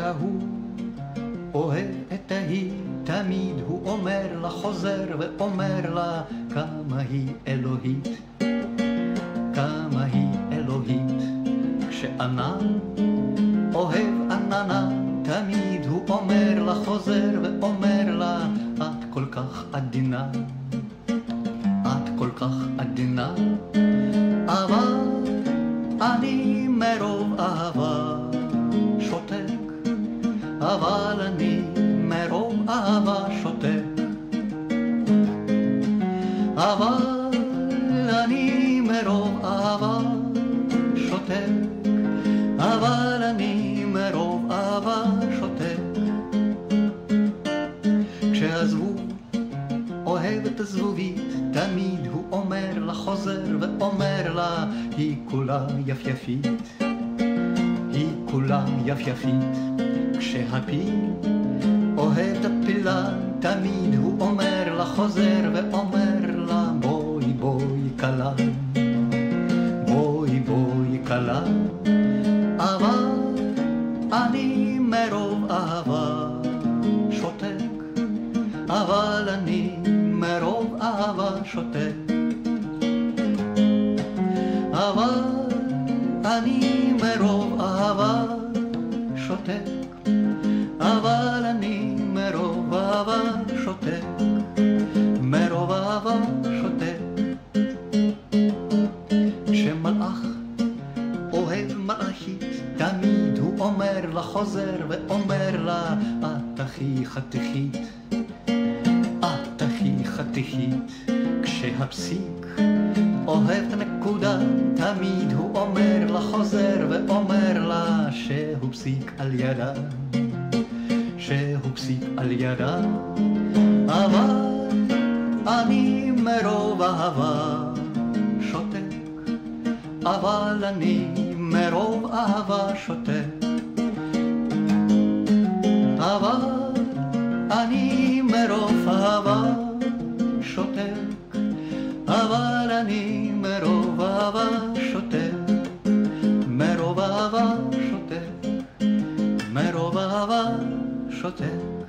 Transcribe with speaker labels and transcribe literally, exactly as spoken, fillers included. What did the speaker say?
Speaker 1: כשההוא אוהב את ההיא, תמיד הוא אומר לה, חוזר ואומר לה, כמה היא אלוהית, כמה היא אלוהית. כשענן אוהב עננה, תמיד הוא אומר לה, חוזר ואומר לה, את כל כך עדינה, את כל כך עדינה. אבל אני מרוב אהבה שותק, אבל אני מרוב אהבה שותק, אבל אני מרוב אהבה שותק, אבל אני מרוב אהבה שותק. כשהזבוב אוהב את הזבובית, תמיד הוא אומר לה, חוזר ואומר לה, היא כולה יפייפית, היא כולה יפייפית. כשהפיל אוהב את הפילה, תמיד הוא אומר לה, חוזר ואומר לה, בואי בואי קלה, בואי בואי קלה. אבל אני מרוב אהבה שותק, אבל אני מרוב אהבה שותק, אבל אני מרוב אהבה שותק, אבל אני מרוב אהבה שותק, מרוב אהבה שותק. כשמלאך אוהב מלאכית, תמיד הוא אומר לה, חוזר ואומר לה, את הכי חתיכית, את הכי חתיכית. כשהפסיק אוהב את הנקודה, תמיד הוא אומר לה, חוזר ואומר לה, שהוא פסיק על ידה, שהוא פסיק על ידה. אבל אני מרוב אהבה שותק, אבל אני מרוב אהבה שותק, אבל אני מרוב אהבה שותק, אבל אני מרוב אהבה שותק, מרוב אהבה שותק, מרוב אהבה שותק.